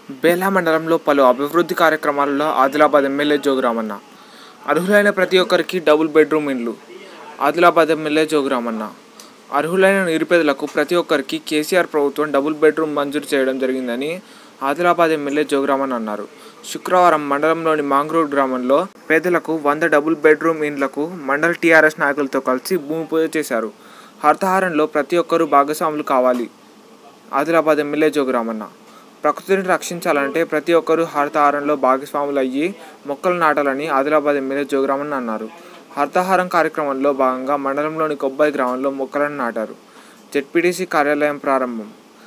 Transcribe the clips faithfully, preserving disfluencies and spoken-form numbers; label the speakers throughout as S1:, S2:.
S1: బేలా మండలంలో పలు అభివృద్ధి కార్యక్రమాలలో ఆదిలాబాద్ ఎమ్మెల్యే జోగురామన్న. అర్హులైన ప్రతి ఒక్కరికి డబుల్ బెడ్రూమ్ ఇండ్లు. ఆదిలాబాద్ ఎమ్మెల్యే జోగురామన్న. అర్హులైన నిరుపేదలకు ప్రతి ఒక్కరికి కేసీఆర్ ప్రభుత్వం డబుల్ బెడ్రూమ్ మంజూరు చేయడం జరిగిందని ఆదిలాబాద్ ఎమ్మెల్యే జోగురామన్న అన్నారు. శుక్రవారం మండలంలోని మాంగ్రూవ్ గ్రామంలో పేదలకు వంద డబుల్ బెడ్రూమ్ ఇండ్లకు మండల టీఆర్ఎస్ నాయకులతో కలిసి భూమి పూజ చేశారు. హరితహారంలో ప్రతి ఒక్కరూ భాగస్వాములు కావాలి. ఆదిలాబాద్ ఎమ్మెల్యే జోగురామన్న. ప్రకృతిని రక్షించాలంటే ప్రతి ఒక్కరూ హరితహారంలో భాగస్వాములు అయ్యి మొక్కలు నాటాలని ఆదిలాబాద్ ఎమ్మెల్యే జోగురామన్న అన్నారు. హరితహారం కార్యక్రమంలో భాగంగా మండలంలోని కొబ్బాయి గ్రామంలో మొక్కలను నాటారు. జెడ్పీటీసీ కార్యాలయం ప్రారంభం.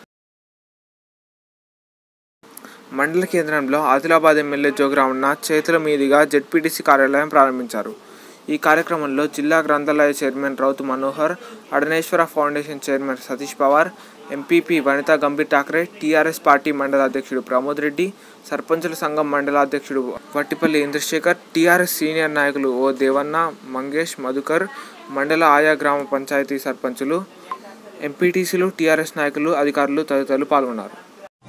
S1: మండల కేంద్రంలో ఆదిలాబాద్ ఎమ్మెల్యే జోగురామన్న చేతుల మీదుగా జెడ్పీటీసీ కార్యాలయం ప్రారంభించారు. ఈ కార్యక్రమంలో జిల్లా గ్రంథాలయ chairman Rauthu Manohar, Adaneshwara foundation chairman Satish Pawar, MPP Vanitha Gambhir Thackeray, TRS party మండల అధ్యక్షుడు ప్రమోద్ రెడ్డి, సర్పంచుల సంఘం మండల అధ్యక్షుడు వట్టిపల్లి ఇంద్రశేఖర్, టీఆర్ఎస్ సీనియర్ నాయకులు ఓ దేవన్న, మంగేష్, మధుకర్, మండల ఆయా గ్రామ పంచాయతీ సర్పంచులు, ఎంపీటీసీలు, టీఆర్ఎస్ నాయకులు, అధికారులు తదితరులు పాల్గొన్నారు.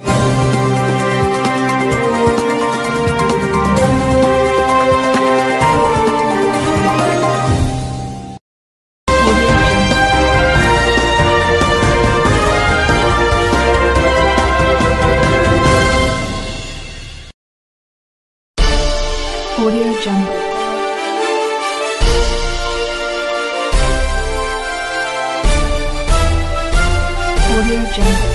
S2: Audio Jungle. Audio Jungle.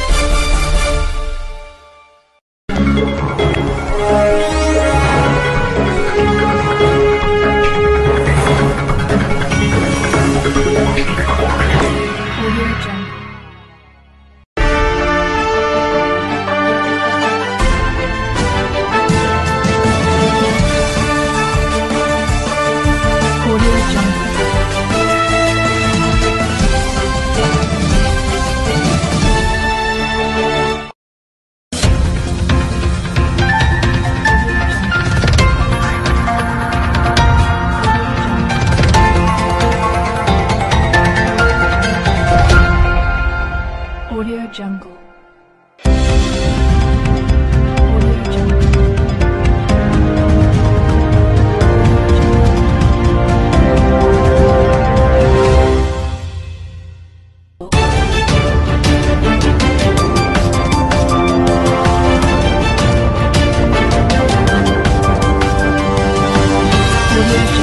S2: Audio Jungle. Audio Jungle. Audio Jungle.